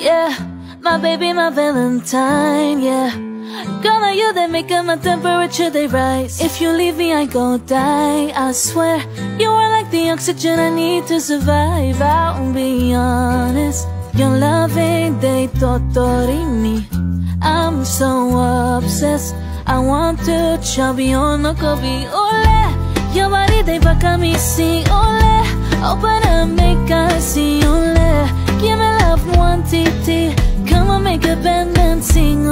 yeah. My baby, my Valentine, yeah. Girl, now you that make my temperature, they rise. If you leave me, I go die, I swear. You are like the oxygen I need to survive. I'll be honest, your loving, they torture me. I'm so obsessed, I want to chubby on no coffee. Ole, your body, they back at me, see. Ole, open up, make I see. Ole, give me love, nwatiti. Come on, make a band and sing.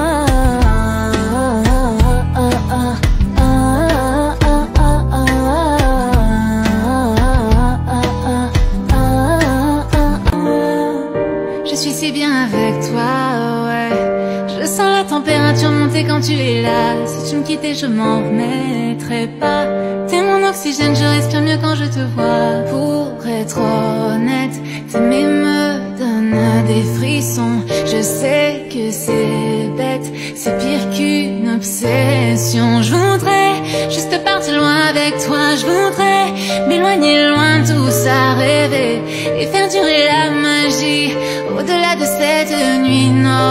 Je suis si bien avec toi, ouais. Je sens la température monter quand tu es là. Si tu me quittais, je m'en remettrais pas. T'es mon oxygène, je respire mieux quand je te vois. Pour être honnête, t'aimer me donne des frissons. Je sais que c'est bête, c'est pire qu'une obsession. Je voudrais juste partir loin avec toi. Je voudrais m'éloigner loin de tout ça, rêver et faire durer la magie au-delà de cette nuit.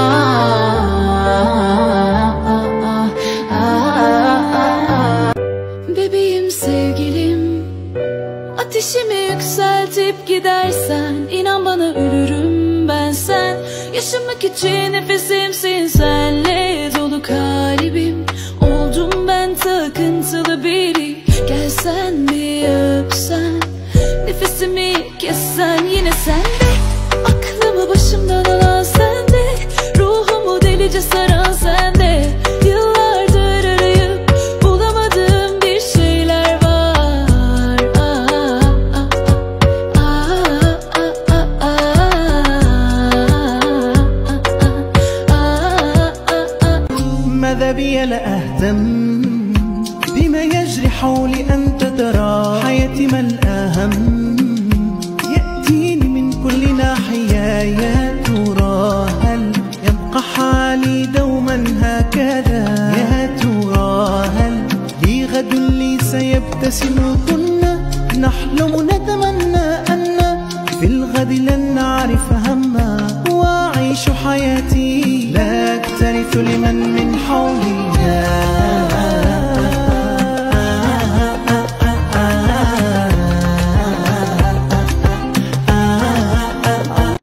Bebeğim, sevgilim, ateşimi yükseltip gidersen, İnan bana ölürüm ben sen. Yaşamak için nefesimsin, senle dolu kalbim. Oldum ben takıntılı biri. Gelsen bir öpsen, nefesimi kessen, yine sende. Aklımı başımdan alan sende, ruhumu delice saran sende. Yıllardır arayıp bulamadığım bir şeyler var. ماذا بي لا أهتم بما يجري حولي أنت ترى حياتي ما الأهم يأتيني من كل ناحية يا ترى هل يبقى حالي دوما هكذا يا ترى هل لي غد لي سيبتسم كنا نحلم نتمنى أن في الغد لن نعرف هما وأعيش حياتي لا أكترث لمن من حولي